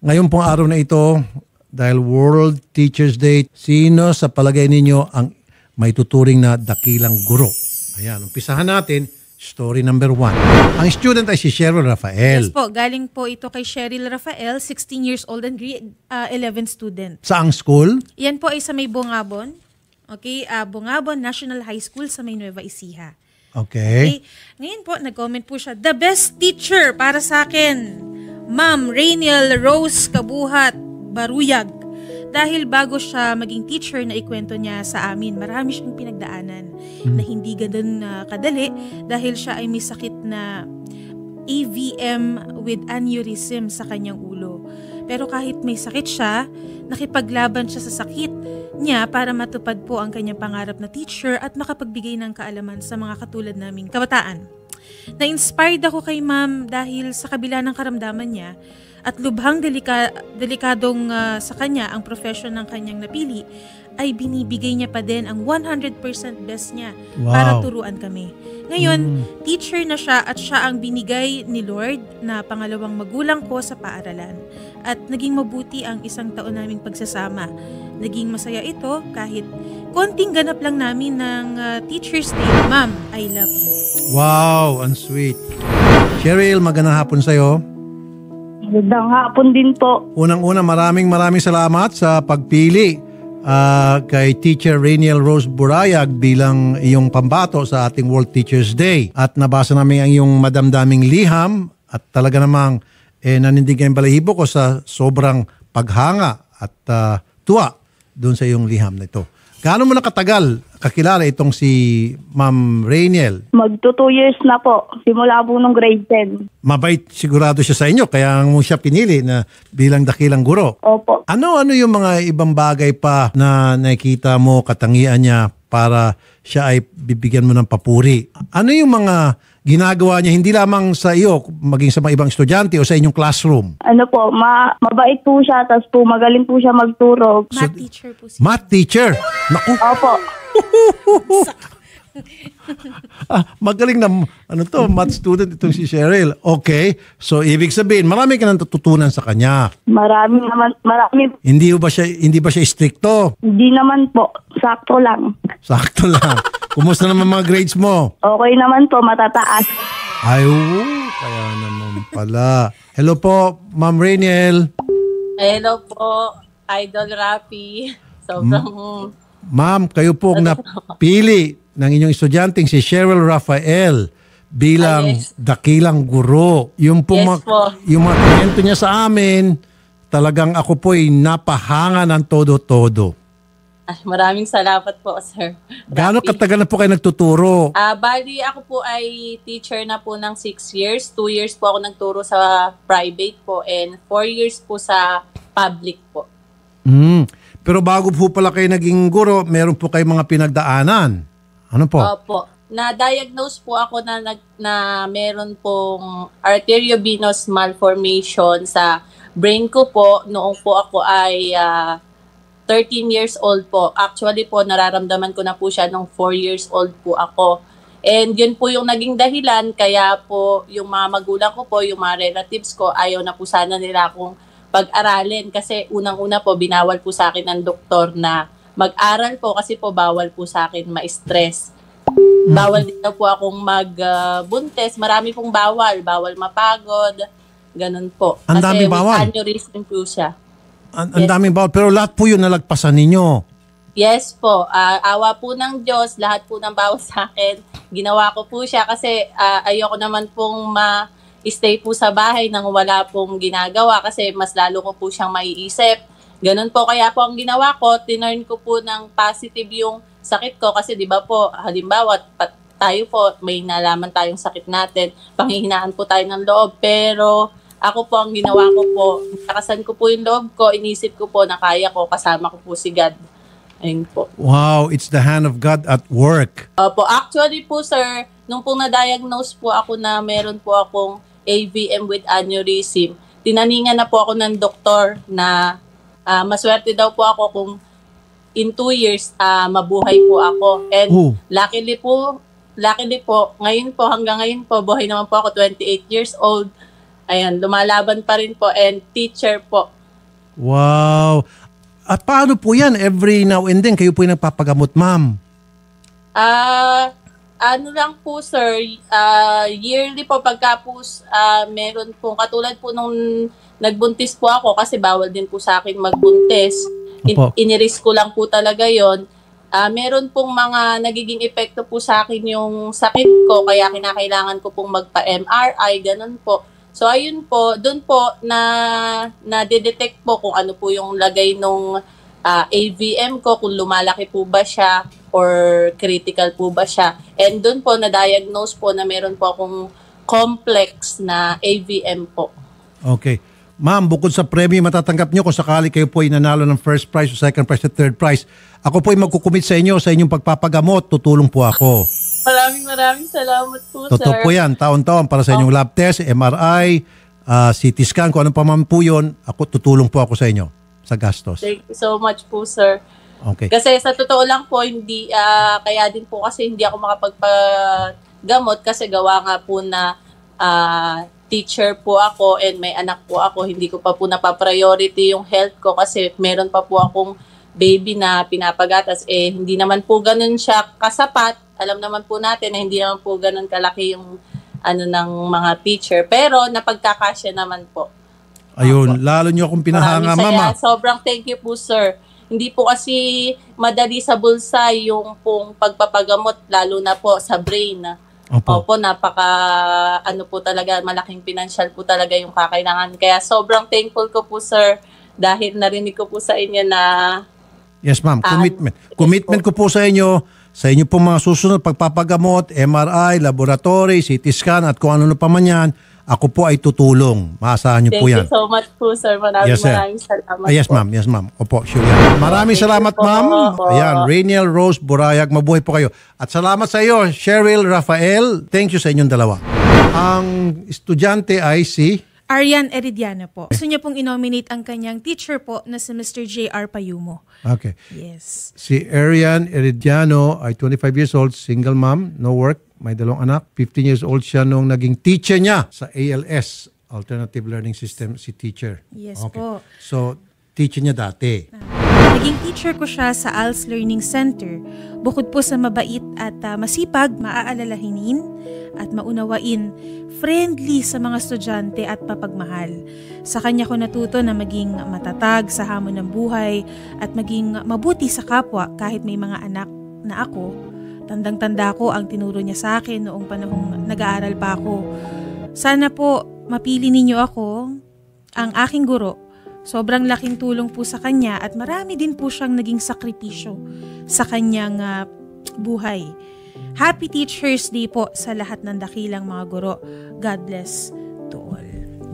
Ngayon pong araw na ito, dahil World Teachers Day, sino sa palagay ninyo ang may tuturing na dakilang guro? Ayan, umpisahan natin. Story number 1. Ang student ay si Cheryl Rafael. Yes po, galing po ito kay Cheryl Rafael, 16 years old and grade 11 student. Saang school? Yan po ay sa may Bungabon. Okay, Bungabon National High School sa may Nueva Ecija. Okay. Ngayon po, nag-comment po siya, the best teacher para sa akin, Ma'am Rainiel Rose Kabuhat Baruyag. Dahil bago siya maging teacher na ikwento niya sa amin, marami siyang pinagdaanan na hindi ganun kadali dahil siya ay may sakit na AVM with aneurysm sa kanyang ulo. Pero kahit may sakit siya, nakipaglaban siya sa sakit niya para matupad po ang kanyang pangarap na teacher at makapagbigay ng kaalaman sa mga katulad naming kabataan. Na-inspired ako kay ma'am dahil sa kabila ng karamdaman niya at lubhang delikadong sa kanya ang profession ng kanyang napili, ay binibigay niya pa din ang 100% best niya para turuan kami. Ngayon, teacher na siya at siya ang binigay ni Lord na pangalawang magulang ko sa paaralan. At naging mabuti ang isang taon naming pagsasama. Naging masaya ito kahit konting ganap lang namin ng Teacher's Day. Ma'am, I love you. Wow, ang sweet. Cheryl, magandang hapon sa'yo. Magandang hapon din po. Unang-una, maraming salamat sa pagpili kay Teacher Rainiel Rose Burayag bilang iyong pambato sa ating World Teachers Day. At nabasa namin ang iyong madamdaming liham at talaga namang nanindigan yung balahibo ko sa sobrang paghanga at tuwa doon sa iyong liham na ito. Gaano mo nakatagal kakilala itong si Ma'am Rainiel? Magto 2 years na po. Simula po nung grade 10. Mabait sigurado siya sa inyo kaya mo siya pinili na bilang dakilang guro. Opo. Ano yung mga ibang bagay pa na nakikita mo, katangian niya para siya ay bibigyan mo ng papuri? Ano yung mga ginagawa niya hindi lamang sa iyo, maging sa mga ibang estudyante o sa inyong classroom? Ano po, mabait po siya, tapos po magaling po siya magturo. Math teacher po siya. Math teacher? Naku. Opo. Magaling na math student itong si Cheryl. Okay, so ibig sabihin marami ka nang natutunan sa kanya. Marami. Hindi ba siya stricto? Hindi naman po, sakto lang. Sakto lang. Kumusta naman mga grades mo? Okay naman po, matataas. Ay, kaya naman pala. Hello po, Ma'am Rainiel. Hello po, Idol Rapi. Sobrang... Ma'am, kayo po ang napili ng inyong estudyanteng si Cheryl Rafael bilang dakilang guro. Yung po yung mga kwento niya sa amin, talagang ako po ay napahanga ng todo-todo. Maraming salamat po, sir. Gaano katagal na po kayo nagtuturo? Bali, ako po ay teacher na po ng 6 years. 2 years po ako nagturo sa private po and 4 years po sa public po. Pero bago po pala kayo naging guro, meron po kayong mga pinagdaanan. Ano po? Opo. Na-diagnose po ako na meron pong arteriovenous malformation sa brain ko po noong po ako ay 13 years old po. Actually po, nararamdaman ko na po siya nung 4 years old po ako. And yun po yung naging dahilan, kaya po yung mga magulang ko po, yung mga relatives ko, ayaw na po sana nila akong pag-aralin. Kasi unang-una po, binawal po sa akin ng doktor na mag-aral po kasi po bawal po sa akin ma-stress. Bawal din po akong magbuntes. Marami pong bawal. Bawal mapagod. Ganun po. Ang daming bawal? Kasi with aneurysm po siya. Ang daming bawal. Pero lahat po yun nalagpasan ninyo. Yes po. Awa po ng Diyos. Lahat po ng bawal sa akin. Ginawa ko po siya kasi ayoko naman pong stay po sa bahay nang wala pong ginagawa kasi mas lalo ko po siyang maiisip. Ganun po, kaya po ang ginawa ko, tinurn ko po ng positive yung sakit ko kasi di ba po, halimbawa tayo po, may nalaman tayong sakit natin, panghihinaan po tayo ng loob, pero ako po ang ginawa ko po, nakasan ko po yung loob ko, inisip ko po na kaya ko, kasama ko po si God. Ayun po. Wow, it's the hand of God at work. Opo, actually po sir, nung po na-diagnose po ako na meron po akong AVM with aneurysm, tinaningan na po ako ng doktor na maswerte daw po ako kung in 2 years mabuhay po ako. And luckily po, ngayon po, hanggang ngayon po, buhay naman po ako, 28 years old. Ayan, lumalaban pa rin po and teacher po. Wow. At paano po yan? Every now and then, kayo po yung nagpapagamot, ma'am? Ano lang po sir, yearly po pagka po meron po, katulad po nung nagbuntis po ako kasi bawal din po sa akin magbuntis. Opo. Iniris ko lang po talaga yon. Meron pong mga nagiging epekto po sa akin yung sakit ko kaya kinakailangan ko pong magpa-MRI, ganun po. So ayun po, doon po na-detect po kung ano po yung lagay nung AVM ko, kung lumalaki po ba siya or critical po ba siya. And doon po na-diagnose po na meron po akong complex na AVM po. Okay. Ma'am, bukod sa premyo matatanggap nyo kung sakali kayo po ay nanalo ng first prize o second prize o third prize, ako po ay magkukumit sa inyo sa inyong pagpapagamot, tutulong po ako. Maraming salamat po, sir. Totoo po yan, taon-taon para sa inyong lab test, MRI, CT scan, kung ano pa man po yun, tutulong po ako sa inyo sa gastos. Thank you so much po, sir. Okay. Kasi sa totoo lang po, hindi, kaya din po kasi hindi ako makapagpagamot kasi gawa nga po na teacher po ako and may anak po ako. Hindi ko pa po napapriority yung health ko kasi meron pa po akong baby na pinapagatas. Hindi naman po ganun siya kasapat. Alam naman po natin na hindi naman po ganun kalaki yung ng mga teacher. Pero napagkakasya naman po. Ayun, lalo nyo akong pinahanga, mama. Sobrang thank you po, sir. Hindi po kasi madali sa bulsa yung pong pagpapagamot, lalo na po sa brain. Opo, po talaga, malaking financial po talaga yung kakailangan. Kaya sobrang thankful ko po, sir, dahil narinig ko po sa inyo na... Yes, ma'am. Commitment. Commitment ko po sa inyo pong mga susunod, pagpapagamot, MRI, laboratory, CT scan, at kung ano pa man yan, ako po ay tutulong. Maasahan niyo po yan. Thank you so much po, sir. Maraming salamat yes, po. ma'am. Yes, ma'am. Opo, sure yan. Maraming salamat, ma'am. Ayan, Rainiel Rose Burayag. Mabuhay po kayo. At salamat sa iyo, Cheryl Rafael. Thank you sa inyong dalawa. Ang estudyante ay si... Arian Eridiano po. Gusto niya pong inominate ang kanyang teacher po na si Mr. J.R. Payumo. Okay. Yes. Si Arian Eridiano ay 25 years old, single mom, no work, may dalawang anak. 15 years old siya nung naging teacher niya sa ALS, Alternative Learning System, si teacher. Yes okay. po. So, teacher niya dati. Naging teacher ko siya sa ALS Learning Center. Bukod po sa mabait at masipag, maaalalahanin at maunawain, friendly sa mga estudyante at mapagmahal. Sa kanya ko natuto na maging matatag sa hamon ng buhay at maging mabuti sa kapwa kahit may mga anak na ako. Tandang-tanda ko ang tinuro niya sa akin noong panahong nag-aaral pa ako. Sana po mapili ninyo ako, ang aking guro. Sobrang laking tulong po sa kanya at marami din po siyang naging sakripisyo sa kanyang buhay. Happy Teacher's Day po sa lahat ng dakilang mga guro. God bless to all.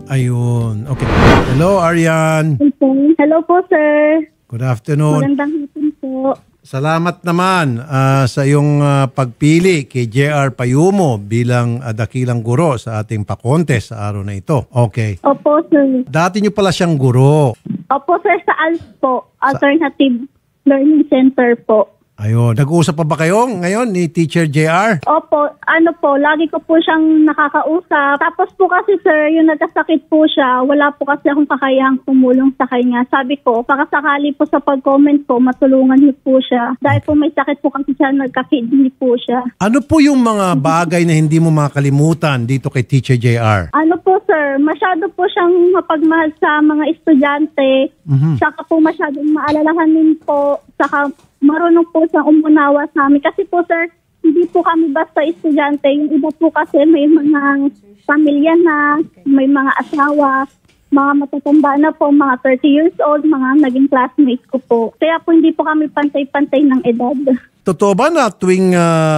Ayun. Okay. Hello, Arian. Hello po, sir. Good afternoon. Magandang hapon po. Salamat naman sa iyong pagpili kay J.R. Payumo bilang dakilang guro sa ating pa-contest sa araw na ito. Okay. Opo, sir. Dati niyo pala siyang guro. Opo, sir, sa ALS po. Alternative Learning Center po. Ayun. Nag-uusap pa ba kayo ngayon ni Teacher JR? Opo, lagi ko po siyang nakakausap. Tapos po kasi, sir, yung nagkasakit po siya, wala po kasi akong kakayahang tumulong sa kanya. Sabi ko, pakasakali po sa pag-comment po, matulungan niyo po siya. Dahil po may sakit po kasi siya, nagka-kidney po siya. Ano po yung mga bagay na hindi mo makalimutan dito kay Teacher JR? Ano po, sir, masyado po siyang mapagmahal sa mga estudyante. Saka po masyadong maalalahanin po. Saka marunong po siyang umunawa sa amin. Kasi po, sir, hindi po kami basta estudyante. Yung iba po kasi may mga pamilya na, may mga asawa, mga matatanda na po, mga 30 years old, mga naging classmates ko po. Kaya po hindi po kami pantay-pantay ng edad. Totoo ba na tuwing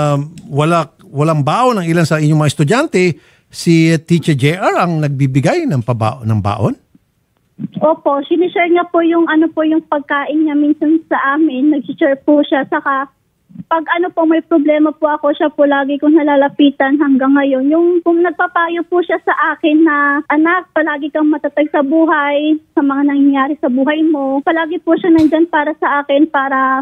walang baon ng ilan sa inyong mga estudyante, si Teacher JR ang nagbibigay ng baon? Opo, sinishare niya po yung yung pagkain niya minsan sa amin. Nag-share po siya. Saka pag may problema po ako, siya po lagi kong nalalapitan hanggang ngayon. Yung kung nagpapayo po siya sa akin na, anak, palagi kang matatag sa buhay, sa mga nangyayari sa buhay mo. Palagi po siya nandyan para sa akin para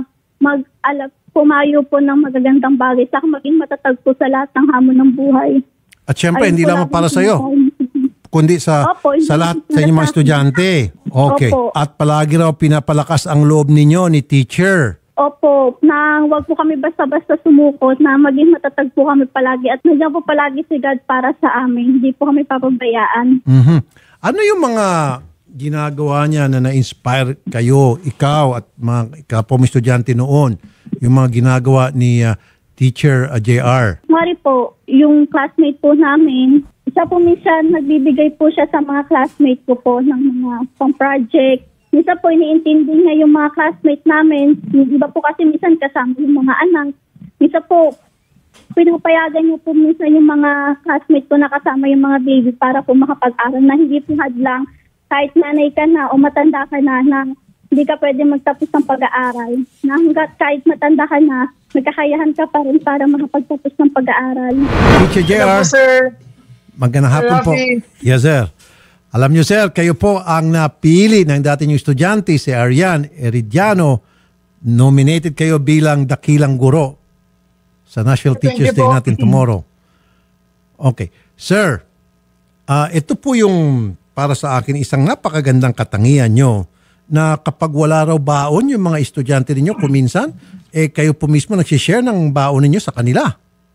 pumayo po ng magagandang bagay. Saka maging matatag po sa lahat ng hamon ng buhay. At syempre, hindi lamang para sa iyo. kundi sa Opo, hindi sa lahat po sa inyong mga sa akin. estudyante. Okay. Opo. At palagi raw pinapalakas ang loob ninyo ni teacher. Opo, na wag po kami basta-basta sumukot, na maging matatag po kami palagi at nandiyan po palagi si God para sa amin. Hindi po kami papabayaan. Mhm. Ano yung mga ginagawa niya na na-inspire kayo, ikaw at mga kapwa estudyante noon, yung mga ginagawa ni Teacher JR? Mari po, yung classmate po namin, isa po minsan nagbibigay po siya sa mga classmate ko po ng mga pang-project. Minsan po iniintindi niya yung mga classmate namin. Yung iba po kasi minsan kasama yung mga anak. Minsan po, pinapayagan niyo po minsan yung mga classmate ko na kasama yung mga baby para po makapag-aral na hindi po hadlang kahit nanay ka na o matanda ka na hindi ka pwede magtapos ng pag-aaral. Na hanggat kahit matanda ka na, nagkakayahan ka pa rin para makapagtapos ng pag-aaral. Teacher JR, Hello po, sir. magandang hapon po. Rafi. Yes, sir. Alam niyo, sir, kayo po ang napili ng dating estudyante, si Arian Eridiano. Nominated kayo bilang dakilang guro sa National Thank Teachers you Day po. natin tomorrow. Okay. Sir, ito po yung para sa akin isang napakagandang katangian nyo na kapag wala raw baon yung mga estudyante ninyo kuminsan, kayo po mismo nagsishare ng baon ninyo sa kanila.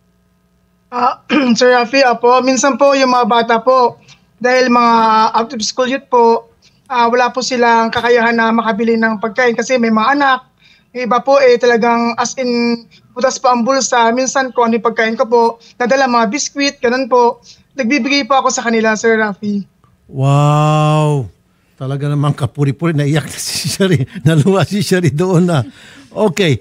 Sir Rafi, minsan po yung mga bata po, dahil mga out of school youth po, wala po silang kakayahan na makabili ng pagkain kasi may mga anak. Yung iba po talagang as in butas pa ang bulsa. Minsan ko ano yung pagkain ko po, nadala mga biskwit, ganun po. Nagbibigay po ako sa kanila, Sir Rafi. Wow! Talaga namang kapuri-puri. Naiyak na si Shari. Naluwa si Shari doon na. Okay.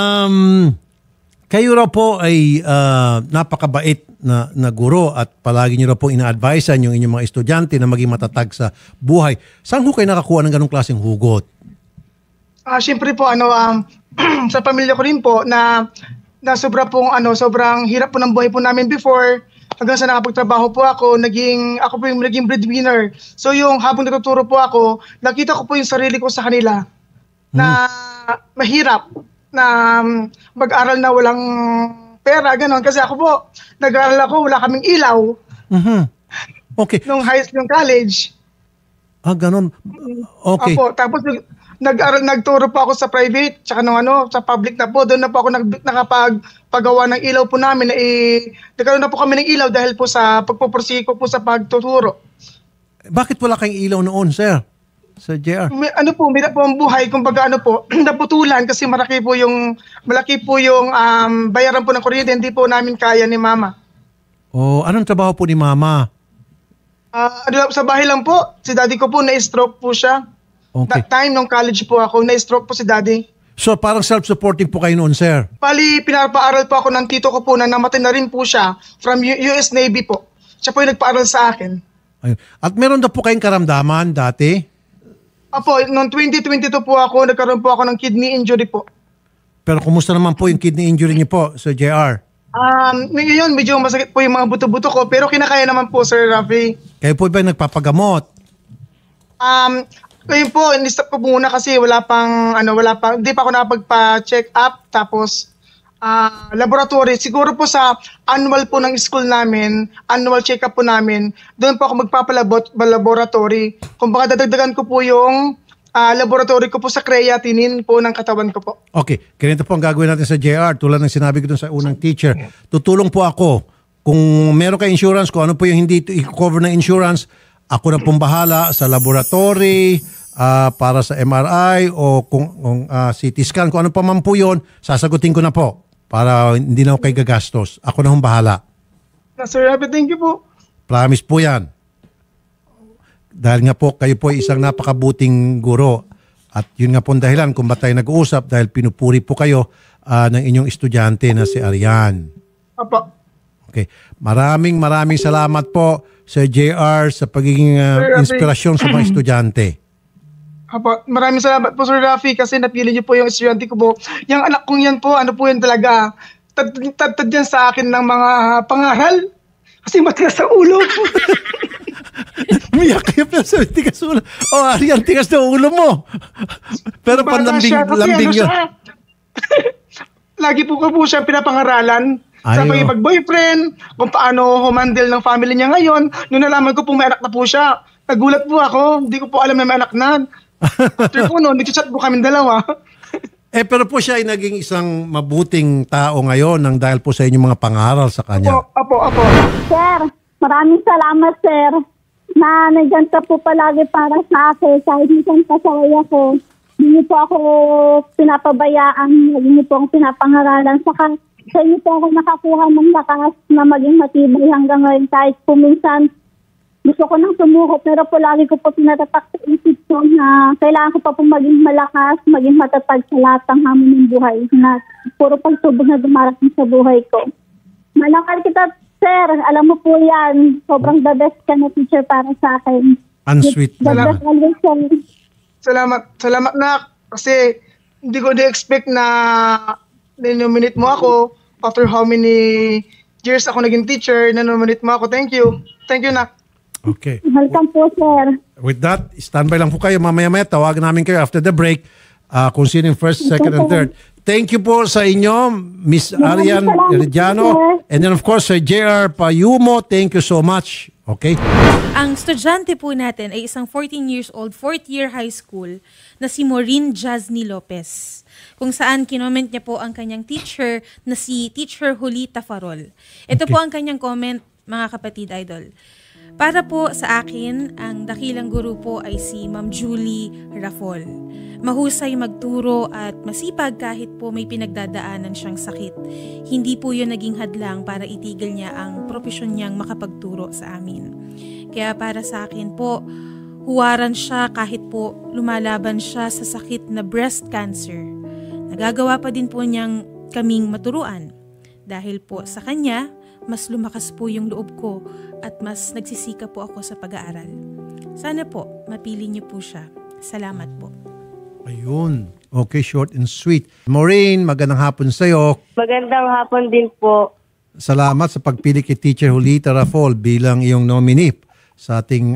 Kayo raw po ay napakabait na guro at palagi niyo raw po ina-advisean yung inyong mga estudyante na maging matatag sa buhay. Saan ho kayo nakakuha ng ganong klaseng hugot? Siyempre po sa pamilya ko rin po na sobrang hirap po ng buhay po namin before. Hanggang sa nakapagtrabaho po ako po yung naging breadwinner. So yung habang natuturo po ako, nakita ko po yung sarili ko sa kanila na mahirap na mag-aral na walang pera, gano'n. Kasi ako po, nag-aral ako, wala kaming ilaw. Mhm. Okay. Nung college. Ganon. Okay. Opo, tapos nagturo po ako sa private, tsaka sa public na po. Doon na po ako nakapagpagawa ng ilaw po namin. Nagkaroon na po kami ng ilaw dahil po sa pagpupursiko po sa pagtuturo. Bakit wala kayong ilaw noon, sir? Sa JR? May po ang buhay, kumbaga naputulan kasi malaki po yung bayaran po ng kuryente, hindi po namin kaya ni mama. Anong trabaho po ni mama? Sa bahay lang po, si daddy ko po na-stroke po siya. Okay. That time, nung college po ako, na-stroke po si daddy. So parang self-supporting po kayo noon, sir? Pali, pinapaaral po ako ng tito ko po na namatay na rin po siya from US Navy po. Siya po yung nagpaaral sa akin. Ayun. At meron na po kayong karamdaman dati? Noong 2022 po nagkaroon po ako ng kidney injury po. Pero kumusta naman po yung kidney injury niyo po, Sir JR? Ngayon, medyo masakit po yung mga buto-buto ko, pero kinakaya naman po, Sir Rafi. Kayo po ba nagpapagamot? Ngayon po, in-stop ko muna kasi hindi pa ako nakapagpa-check up, tapos laboratory. Siguro po sa annual po ng school namin, annual check-up po namin, doon po ako magpapalaboratory. Kung baka dadagdagan ko po yung laboratory ko po sa creatinine po ng katawan ko po. Okay, ganito po ang gagawin natin sa JR. Tulad ng sinabi ko dun sa unang teacher, tutulong po ako. Kung meron kayo insurance, kung ano po yung hindi i-cover ng insurance, ako na pong bahala sa laboratory, para sa MRI o kung CT scan, kung ano pa man po yun, sasagutin ko na po para hindi na ako kayo gagastos. Ako na hong bahala. Sir Rafi, thank you po. Promise po yan. Dahil nga po kayo po isang napakabuting guro at yun nga po ang dahilan kung ba't tayo nag-uusap dahil pinupuri po kayo ng inyong estudyante na si Arian. Opo. Okay. Maraming salamat po Sir JR sa pagiging inspirasyon sa mga estudyante. Apo, maraming salamat po Sir Rafi kasi napili niyo po yung estudyante ko po. Yung anak kong yan po, yan talaga, tad yan sa akin ng mga pangaral. Kasi matigas sa ulo. Umiyak kayo pero sa tigas ulo. Arian, tigas na ulo mo. Pero panlambing yun. Lagi po ko siya pinapangaralan. Sa Ayaw. pag-boyfriend, kung paano humandle ng family niya ngayon. Nung nalaman ko pong may anak na po siya, nagulat po ako. Hindi ko po alam na may anak na. After po noon, nag-chat po kami dalawa. Pero po siya ay naging isang mabuting tao ngayon nang dahil po sa inyong mga pangaral sa kanya. Apo. Sir, maraming salamat, sir, na nandiyan ka po palagi para sa akin. Kahit minsan pasaway ako, hindi po ako pinapabayaan, hindi po akong pinapangaralan. Saka sa inyo po ako nakakuha ng lakas na maging matibay hanggang ngayon. Kahit po minsan gusto ko nang sumuko, pero po lagi ko po pinatatak sa isip ko na kailangan ko pa po maging malakas, maging matatag sa lahat ng hamon ng buhay na puro pagsubok na dumarating sa buhay ko. Malakal kita, sir. Alam mo po yan. Sobrang the best ka na teacher para sa akin. Ang sweet The naman. best always, sir. Salamat na. Kasi hindi ko na-expect na ninominate mo ako. After how many years ako naging teacher, nanominate mo ako. Thank you. Thank you, na. Okay. Welcome po, sir. With that, standby lang po kayo. Mamaya-maya, tawagan namin kayo after the break kung sino yung first, second, and third. Thank you po sa inyo, Miss Arian Herediano. And then of course, Sir J.R. Payumo. Thank you so much. Okay? Ang estudyante po natin ay isang 14 years old, 4th year high school na si Maureen Jasny Lopez. Kung saan kinoment niya po ang kanyang teacher na si Teacher Julita Farol. Ito po ang kanyang comment, mga kapatid idol. Para po sa akin, ang dakilang guro po ay si Ma'am Julie Rafol. Mahusay magturo at masipag kahit po may pinagdadaanan siyang sakit. Hindi po yun naging hadlang para itigil niya ang propesyon niyang makapagturo sa amin. Kaya para sa akin po, huwaran siya kahit po lumalaban siya sa sakit na breast cancer. Nagagawa pa din po niyang kaming maturuan. Dahil po sa kanya, mas lumakas po yung loob ko at mas nagsisika po ako sa pag-aaral. Sana po, mapili niyo po siya. Salamat po. Ayun. Okay, short and sweet. Maureen, magandang hapon sa'yo. Magandang hapon din po. Salamat sa pagpili kay Teacher Julita Rafol bilang iyong nominee sa ating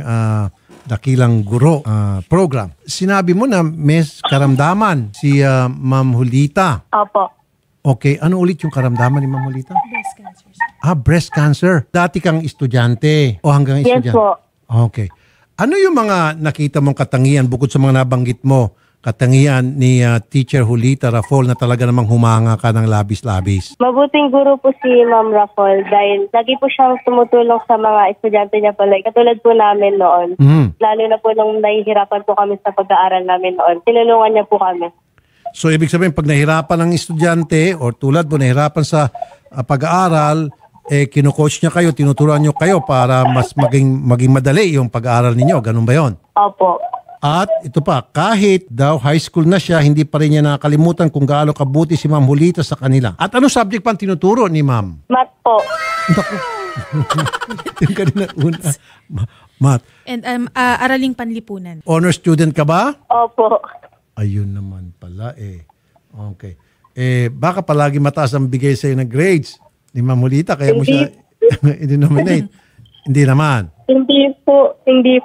Dakilang Guro program. Sinabi mo na may karamdaman si Ma'am Julita. Opo. Okay, ano ulit yung karamdaman ni Ma'am Julita? Breast cancer. Breast cancer. Dati kang estudyante o hanggang Yes estudyante? po. Okay. Ano yung mga nakita mong katangian bukod sa mga nabanggit mo? Katangian ni Teacher Julita Rafol na talaga namang humanga ka ng labis-labis. Mabuting guro po si Ma'am Rafol dahil lagi po siyang tumutulong sa mga estudyante niya po. Like, katulad po namin noon. Lalo na po nung nahihirapan po kami sa pag-aaral namin noon. Tinulungan niya po kami. So, ibig sabihin, pag nahirapan ng estudyante or tulad mo, nahirapan sa pag-aaral, kino-coach niya kayo, tinuturuan niyo kayo para mas maging madali yung pag-aaral ninyo. Ganun ba yon? Opo. At ito pa, kahit daw high school na siya, hindi pa rin niya nakakalimutan kung gaano kabuti si Ma'am Julita sa kanila. At anong subject pa ang tinuturo ni Ma'am? Math po. Naku. Yung kanina una. Math. And araling panlipunan. Honor student ka ba? Opo. Ayun naman pala eh. Okay. Baka palagi mataas ang bigay sa'yo ng grades ni Ma'am Julita, kaya mo siya i-nominate. Hindi naman. Hindi po.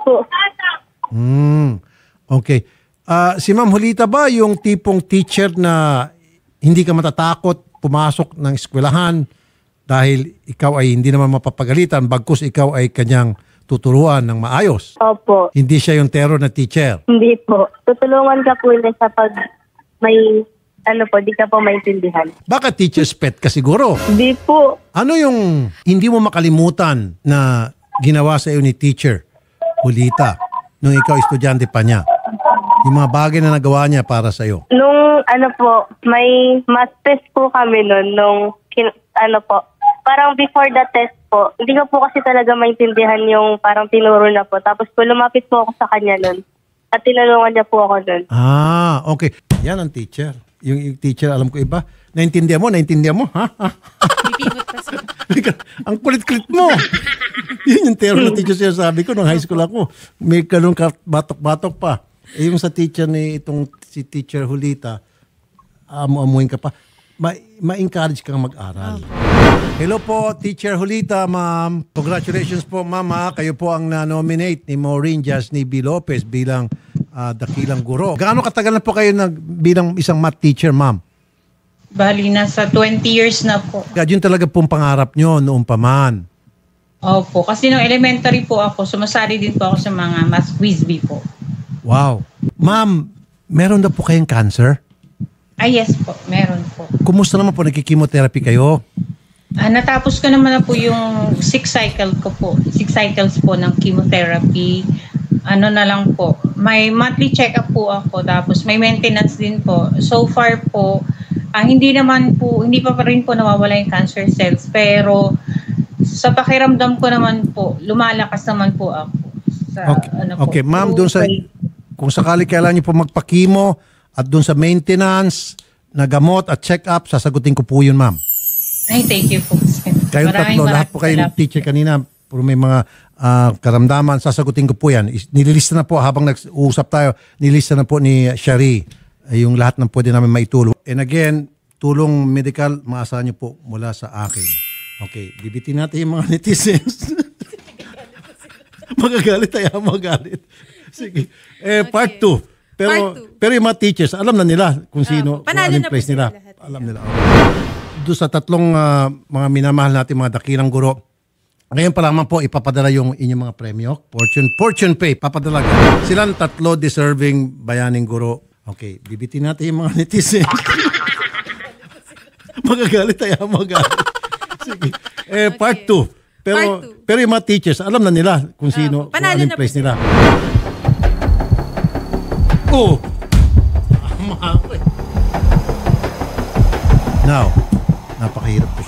Okay. Si Ma'am Julita ba yung tipong teacher na hindi ka matatakot pumasok ng eskwelahan dahil ikaw ay hindi naman mapapagalitan bagkus ikaw ay kanyang tuturuan ng maayos? Opo. Hindi siya yung terror na teacher? Hindi po. Tutulungan ka po niya sa pag may di ka po maintindihan. Baka teacher's pet ka siguro? Hindi po. Ano yung hindi mo makalimutan na ginawa sa iyo ni Teacher Julita nung ikaw estudyante pa niya? Yung mga bagay na nagawa niya para sa iyo. Nung may math test po kami nung parang before the test po, hindi ko po kasi talaga maintindihan yung parang tinuro na po. Tapos po lumapit po ako sa kanya nun. At tinulungan niya po ako nun. Okay. Yan ang teacher. Yung teacher, alam ko iba. Naintindihan mo? Ha? Pipingot pa siya. Ang kulit-kulit mo. Yun yung terror na teacher siya sabi ko nung high school ako. May ganun ka batok-batok pa. Yung sa teacher ni si Teacher Julita, amuin ka pa. Ma-encourage kang mag-aral. Hello po, Teacher Julita, ma'am. Congratulations po, ma'am. Kayo po ang na-nominate ni Maureen Jasny B. Lopez bilang Dakilang Guro. Gaano katagal na po kayo bilang isang math teacher, ma'am? Bali, nasa 20 years na po. Kaya yun talaga pong pangarap nyo noong pa man. Opo, kasi nung elementary po ako, sumasali din po ako sa mga math quiz bee po. Wow. Ma'am, meron na po kayong cancer? Yes po, meron po. Kumusta naman po, nagki-chemotherapy kayo? Natapos ko naman na po yung 6 cycles po ng chemotherapy. Ano na lang po, may monthly check-up po ako, tapos may maintenance din po. So far po, hindi pa rin po nawawala yung cancer cells, pero sa pakiramdam ko naman po, lumalakas naman po ako. Okay, ma'am, kung sakali kailangan niyo po magpa-chemo at doon sa maintenance na gamot at check-up, sasagutin ko po yun, ma'am. Ay, thank you po. Kayong tatlo, lahat po kayong teacher kanina, puro may mga karamdaman, sasagutin ko po yan. Nililista na po habang nag-uusap tayo, nililista na po ni Shari yung lahat ng pwede namin maitulong. And again, tulong medical, maasahan niyo po mula sa akin. Okay, bibitin natin yung mga netizens. Magagalit tayo, magalit. Sige. Part 2. Pero yung mga teachers, alam na nila kung sino, kung anong place nila. Alam nila. Doon sa tatlong mga minamahal natin, mga dakilang guro, ngayon pa lamang po ipapadala yung inyong mga premyo. Fortune pay, papadala. Silang tatlo deserving bayaning guro. Okay, bibitin natin yung mga netizens. Magagalit tayo, magalit. Sige. Part 2. Pero yung mga teachers, alam na nila kung sino, kung anong place nila. Oh! Now, napakahirap